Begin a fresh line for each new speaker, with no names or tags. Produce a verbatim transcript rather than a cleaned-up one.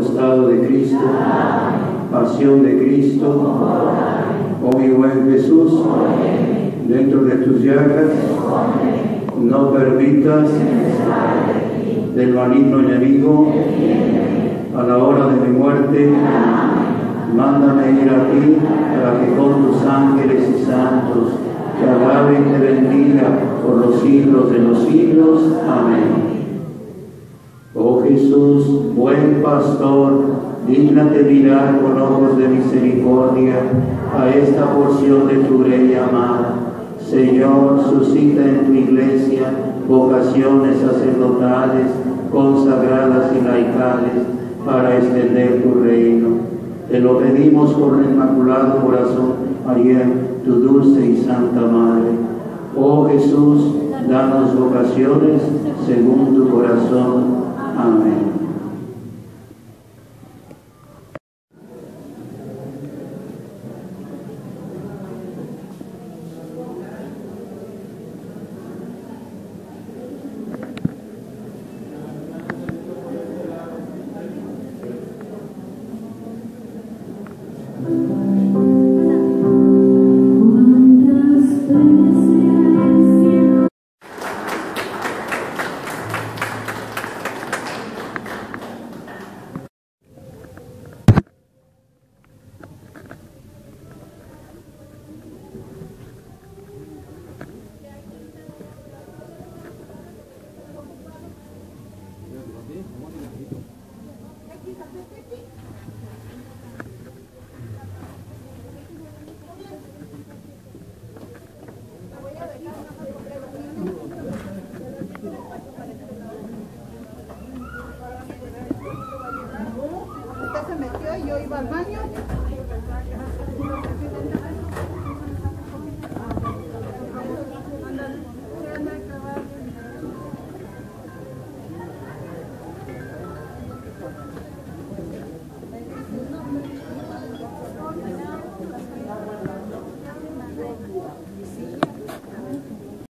costado de Cristo, pasión de Cristo, oh mi buen Jesús, dentro de tus llagas, no permitas del maligno enemigo, a la hora de mi muerte, mándame ir a ti, para que con tus ángeles y santos te alabe y te bendiga por los siglos de los siglos. Amén. Oh Jesús, buen pastor, dígnate mirar con ojos de misericordia a esta porción de tu grey amada. Señor, suscita en tu iglesia vocaciones sacerdotales, consagradas y laicales, para extender tu reino. Te lo pedimos por el Inmaculado Corazón María, tu dulce y santa Madre. Oh Jesús, danos vocaciones según tu corazón. Amén.
Usted se metió y yo iba al baño.